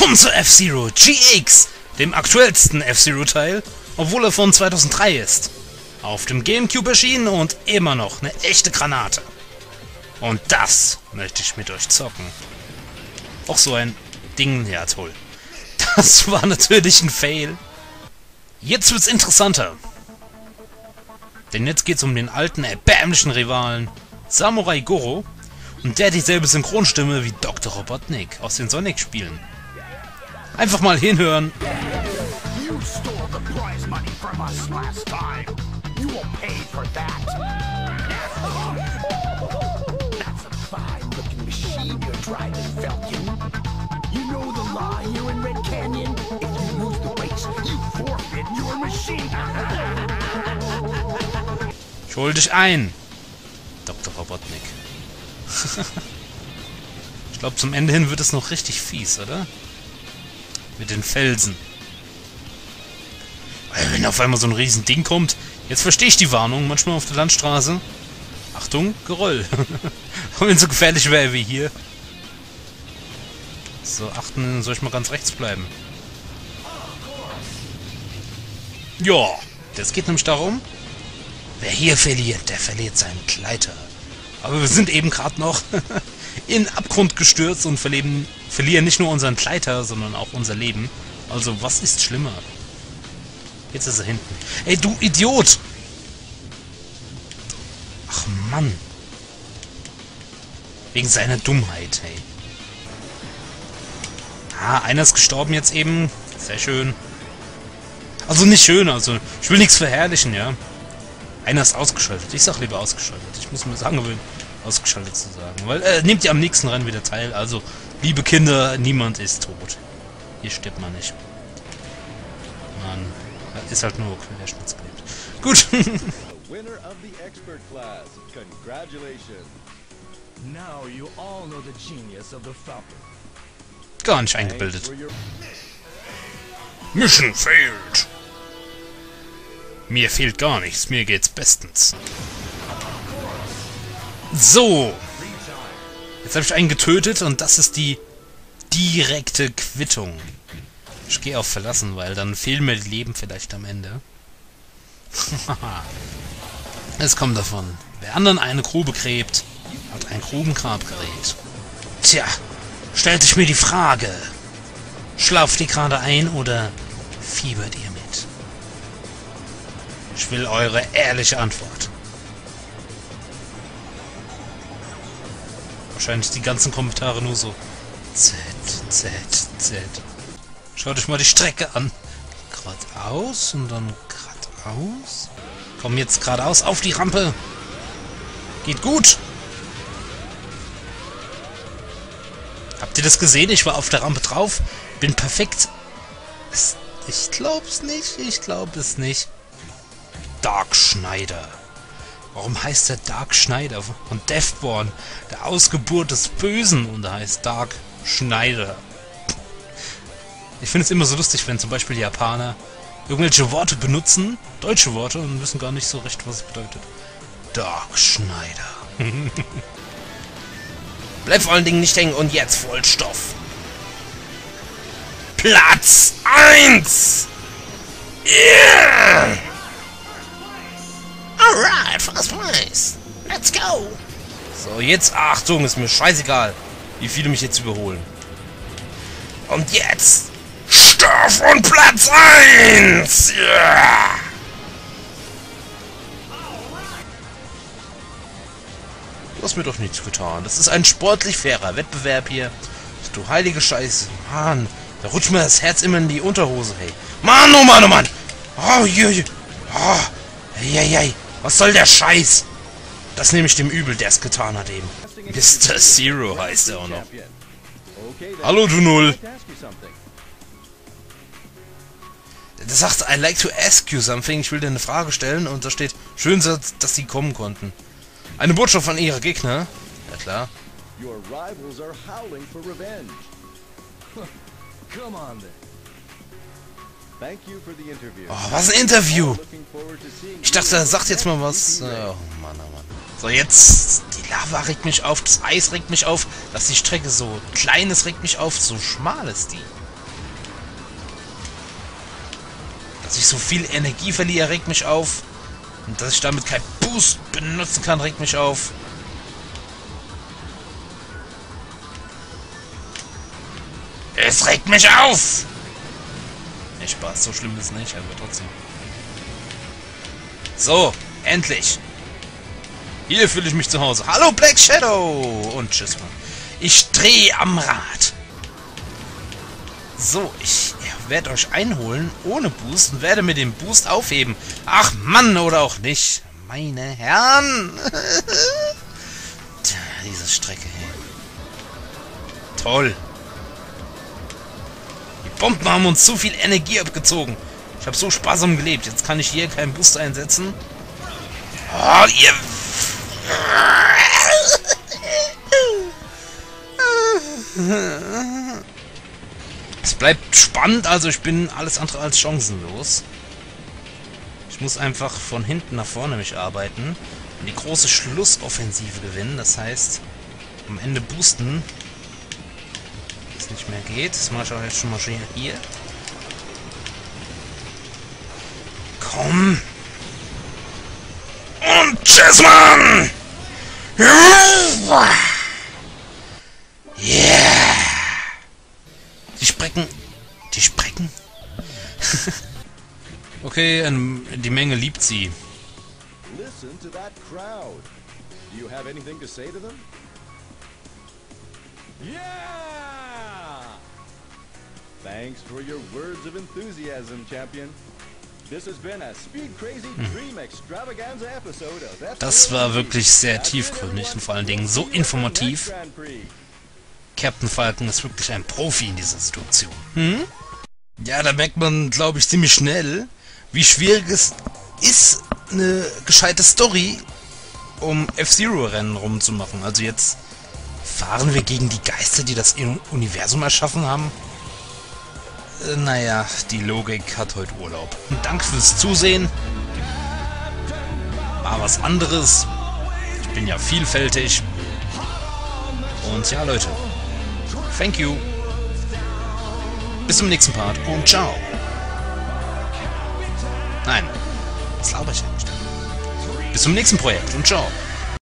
Willkommen zu F-Zero GX, dem aktuellsten F-Zero-Teil, obwohl er von 2003 ist. Auf dem Gamecube erschienen und immer noch eine echte Granate. Und das möchte ich mit euch zocken. Auch so ein Ding, ja toll. Das war natürlich ein Fail. Jetzt wird's interessanter. Denn jetzt geht's um den alten, erbärmlichen Rivalen Samurai Goro. Und der hat dieselbe Synchronstimme wie Dr. Robotnik aus den Sonic-Spielen. Einfach mal hinhören. Ich hol dich ein, Dr. Robotnik. Ich glaube, zum Ende hin wird es noch richtig fies, oder? Mit den Felsen. Weil wenn auf einmal so ein riesen Ding kommt... Jetzt verstehe ich die Warnung, manchmal auf der Landstraße. Achtung, Geröll. Und wenn es so gefährlich wäre wie hier. So, achten, soll ich mal ganz rechts bleiben? Ja, das geht nämlich darum, wer hier verliert, der verliert seinen Gleiter. Aber wir sind eben gerade noch in den Abgrund gestürzt und verlieren nicht nur unseren Gleiter, sondern auch unser Leben. Also, was ist schlimmer? Jetzt ist er hinten. Ey, du Idiot! Ach, Mann. Wegen seiner Dummheit, hey. Ah, einer ist gestorben jetzt eben. Sehr schön. Also nicht schön, also ich will nichts verherrlichen, ja. Einer ist ausgeschaltet. Ich sag lieber ausgeschaltet. Ich muss mir das angewöhnen, ausgeschaltet zu sagen. Weil, nehmt ihr am nächsten Rennen wieder teil. Also, liebe Kinder, niemand ist tot. Hier stirbt man nicht. Mann, ist halt nur querschnittsgelähmt. Gut. Winner of the expert class. Congratulations. Now you all know the genius of the Falcon. Gar nicht eingebildet. Mission failed. Mir fehlt gar nichts, mir geht's bestens. So. Jetzt habe ich einen getötet und das ist die direkte Quittung. Ich gehe auf Verlassen, weil dann fehlen mir die Leben vielleicht am Ende. Es kommt davon. Wer anderen eine Grube gräbt, hat ein Grubengrabgerät. Tja, stellt sich mir die Frage. Schlauft ihr gerade ein oder fiebert ihr mit? Ich will eure ehrliche Antwort. Wahrscheinlich die ganzen Kommentare nur so Z. Schaut euch mal die Strecke an. Geradeaus und dann geradeaus. Komm jetzt geradeaus auf die Rampe. Geht gut. Habt ihr das gesehen? Ich war auf der Rampe drauf. Bin perfekt. Ich glaub's nicht. Ich glaub es nicht. Dark Schneider. Warum heißt er Dark Schneider? Von Deathborn. Der Ausgeburt des Bösen. Und er heißt Dark Schneider. Ich finde es immer so lustig, wenn zum Beispiel die Japaner irgendwelche Worte benutzen, deutsche Worte, und wissen gar nicht so recht, was es bedeutet. Dark Schneider. Bleib vor allen Dingen nicht hängen und jetzt Vollstoff. Platz 1! Yeah! Alright, first place. Let's go! So, jetzt Achtung, ist mir scheißegal, wie viele mich jetzt überholen. Und jetzt Stoff und Platz 1! Yeah! Du hast mir doch nichts getan. Das ist ein sportlich fairer Wettbewerb hier. Du heilige Scheiße. Mann, da rutscht mir das Herz immer in die Unterhose, hey. Mann, oh Mann, oh Mann. Oh, je. Oh, hey. Was soll der Scheiß? Das nehme ich dem übel, der es getan hat eben. Mr. Zero heißt er auch noch. Hallo, du Null. Der sagt, I like to ask you something. Ich will dir eine Frage stellen. Und da steht, schön, dass sie kommen konnten. Eine Botschaft von ihrer Gegner. Ja klar. Your rivals are howling for revenge. Come on then. Thank you for the interview. Oh, was ein Interview! Looking forward to seeing Ich dachte, er sagt jetzt mal was. Oh Mann, oh Mann. So, jetzt. Die Lava regt mich auf, das Eis regt mich auf. Dass die Strecke so klein ist, regt mich auf. So schmal ist die. Dass ich so viel Energie verliere, regt mich auf. Und dass ich damit kein Boost benutzen kann, regt mich auf. Es regt mich auf! Nee, Spaß, so schlimm ist es nicht, aber trotzdem. So, endlich! Hier fühle ich mich zu Hause. Hallo Black Shadow! Und tschüss, Mann. Ich drehe am Rad. So, ich werde euch einholen ohne Boost und werde mir den Boost aufheben. Ach Mann, oder auch nicht. Meine Herren! Tja, diese Strecke, hey. Toll! Die Bomben haben uns zu viel Energie abgezogen. Ich habe so sparsam gelebt. Jetzt kann ich hier keinen Boost einsetzen. Oh, ihr... Es bleibt spannend, also ich bin alles andere als chancenlos. Ich muss einfach von hinten nach vorne mich arbeiten und die große Schlussoffensive gewinnen. Das heißt, am Ende boosten, es nicht mehr geht. Das mache ich auch jetzt schon mal hier. Komm! Und tschüss, Mann! Yeah! Die Sprecken. Die Sprecken? Okay, die Menge liebt sie. Listen to that crowd. Do you have anything to say to them? Yeah! Thanks for your words of enthusiasm, champion. This has been a Speed Crazy Dream Extravaganza episode of Das war wirklich sehr tiefgründig und vor allen Dingen so informativ. Captain Falcon ist wirklich ein Profi in dieser Situation. Hm? Ja, da merkt man, glaube ich, ziemlich schnell, wie schwierig es ist, eine gescheite Story um F-Zero-Rennen rumzumachen. Also jetzt fahren wir gegen die Geister, die das Universum erschaffen haben. Naja, die Logik hat heute Urlaub. Und danke fürs Zusehen. War was anderes. Ich bin ja vielfältig. Und ja, Leute. Thank you. Bis zum nächsten Part und ciao. Nein. Was laber ich eigentlich? Bis zum nächsten Projekt und ciao.